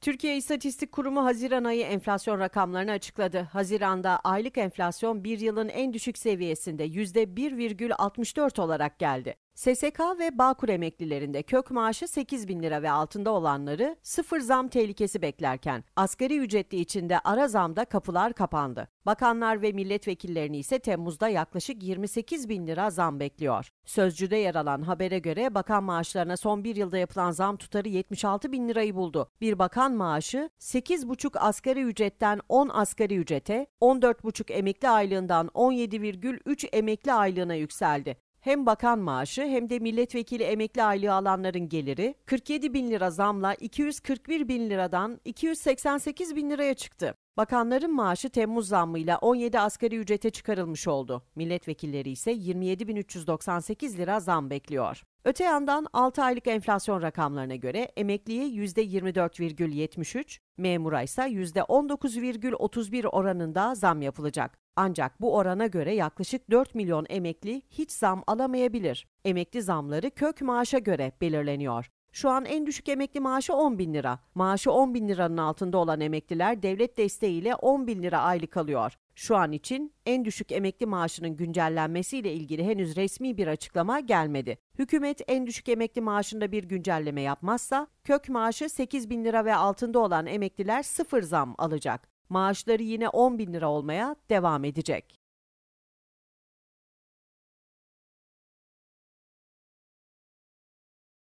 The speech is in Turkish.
Türkiye İstatistik Kurumu Haziran ayı enflasyon rakamlarını açıkladı. Haziranda aylık enflasyon bir yılın en düşük seviyesinde %1,64 olarak geldi. SSK ve Bağkur emeklilerinde kök maaşı 8 bin lira ve altında olanları sıfır zam tehlikesi beklerken asgari ücretli içinde ara zamda kapılar kapandı. Bakanlar ve milletvekillerini ise Temmuz'da yaklaşık 28 bin lira zam bekliyor. Sözcü'de yer alan habere göre bakan maaşlarına son bir yılda yapılan zam tutarı 76 bin lirayı buldu. Bir bakan maaşı 8,5 asgari ücretten 10 asgari ücrete, 14,5 emekli aylığından 17,3 emekli aylığına yükseldi. Hem bakan maaşı hem de milletvekili emekli aylığı alanların geliri 47 bin lira zamla 241 bin liradan 288 bin liraya çıktı. Bakanların maaşı Temmuz zammıyla 17 asgari ücrete çıkarılmış oldu. Milletvekilleri ise 27.398 lira zam bekliyor. Öte yandan 6 aylık enflasyon rakamlarına göre emekliye %24,73, memura ise %19,31 oranında zam yapılacak. Ancak bu orana göre yaklaşık 4 milyon emekli hiç zam alamayabilir. Emekli zamları kök maaşa göre belirleniyor. Şu an en düşük emekli maaşı 10 bin lira. Maaşı 10 bin liranın altında olan emekliler devlet desteğiyle 10 bin lira aylık alıyor. Şu an için en düşük emekli maaşının güncellenmesiyle ilgili henüz resmi bir açıklama gelmedi. Hükümet en düşük emekli maaşında bir güncelleme yapmazsa kök maaşı 8 bin lira ve altında olan emekliler sıfır zam alacak. Maaşları yine 10 bin lira olmaya devam edecek.